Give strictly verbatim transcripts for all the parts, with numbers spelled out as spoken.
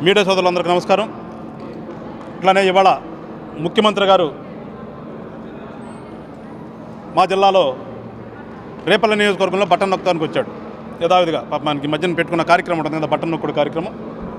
Media సోదరులందరికీ నమస్కారం. ఇట్లానే ఇవాళ ముఖ్యమంత్రి గారు మా జిల్లాలో రేపల్ల నియోజకవర్గంలో బటన్ నొక్కడానికి వచ్చాడు. యథావిధిగా పాప మనకి మధ్యన పెట్టుకున్న కార్యక్రమం ఉంటుంది కదా, బటన్ నొక్కుడు కార్యక్రమం.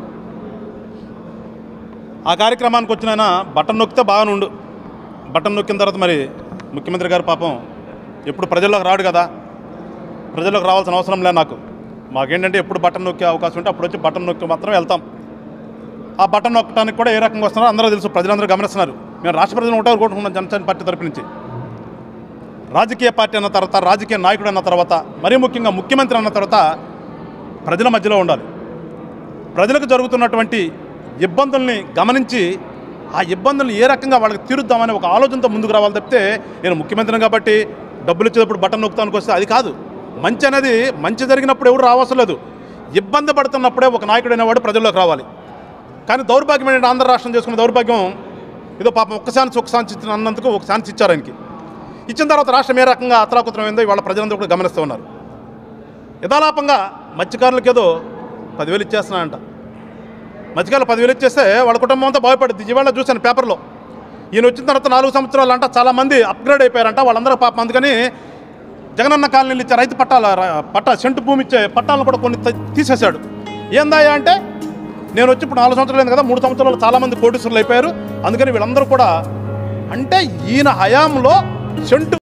ఆ కార్యక్రమానికి వచ్చిన బటన్ నొక్కితే బాగానే ఉండు. బటన్ నొక్కిన తర్వాత మరి ముఖ్యమంత్రి గారు పాపం ఎప్పుడు ప్రజల్లోకి రాడు కదా, ప్రజల్లోకి రావాల్సిన అవసరం లేదు నాకు. మాకేంటంటే ఎప్పుడు బటన్ నొక్కే అవకాశం ఉంటే అప్పుడు వచ్చి బటన్ నొక్కి మాత్రం వెళ్తాం. ఆ బటన్ నొక్కడానికి కూడా ఏ రకంగా వస్తున్నారో అందరూ తెలుసు, ప్రజలందరూ గమనిస్తున్నారు. మేము రాష్ట్ర ప్రజలను ఒకటే కోరుకుంటున్నాం జనసేన పార్టీ తరపు నుంచి. రాజకీయ పార్టీ అన్న తర్వాత, రాజకీయ నాయకుడు అన్న తర్వాత, మరీ ముఖ్యంగా ముఖ్యమంత్రి అన్న తర్వాత ప్రజల మధ్యలో ఉండాలి. ప్రజలకు జరుగుతున్నటువంటి ఇబ్బందుల్ని గమనించి ఆ ఇబ్బందుల్ని ఏ రకంగా వాళ్ళకి తీరుద్దామని ఒక ఆలోచనతో ముందుకు రావాలి తప్పితే నేను ముఖ్యమంత్రిని కాబట్టి డబ్బులు ఇచ్చేటప్పుడు బటన్ నొక్కుతానికి వస్తే అది కాదు. మంచి అనేది మంచి జరిగినప్పుడు ఎవరు రావాల్సిన లేదు, ఇబ్బంది పడుతున్నప్పుడే ఒక నాయకుడు అనేవాడు ప్రజల్లోకి రావాలి. కానీ దౌర్భాగ్యం ఏంటంటే ఆంధ్ర రాష్ట్రం చేసుకున్న దౌర్భాగ్యం ఏదో పాపం ఒక్క ఛాన్స్ ఒక ఛాన్స్ ఇచ్చిన అన్నందుకు ఒక ఛాన్స్ ఇచ్చారు ఆయనకి. ఇచ్చిన తర్వాత రాష్ట్రం ఏ రకంగా అతలాకుతలం ఏందో ఇవాళ ప్రజలందరూ కూడా గమనిస్తూ ఉన్నారు. యథాలాపంగా మత్స్యకారులకు ఏదో పదివేలు ఇచ్చేస్తున్నాయంట. మత్స్యకారులు పదివేలు ఇచ్చేస్తే వాళ్ళ కుటుంబం అంతా బాగుపడుద్ది. ఇవాళ చూశాను పేపర్లో, ఈయన వచ్చిన తర్వాత నాలుగు సంవత్సరాలు అంట చాలామంది అప్గ్రేడ్ అయిపోయారంట. వాళ్ళందరూ పాపం అందుకని జగనన్న కాలనీలు ఇచ్చే రైతు పట్టాల పట్టా సెంటు భూమి ఇచ్చే పట్టాలను కూడా కొన్ని తీసేశాడు. ఏందాయా అంటే నేను వచ్చి ఇప్పుడు నాలుగు సంవత్సరాలు అయింది కదా, మూడు సంవత్సరాలు చాలామంది కోటీశ్వరులు అయిపోయారు. అందుకని వీళ్ళందరూ కూడా అంటే ఈయన హయాంలో సెంటు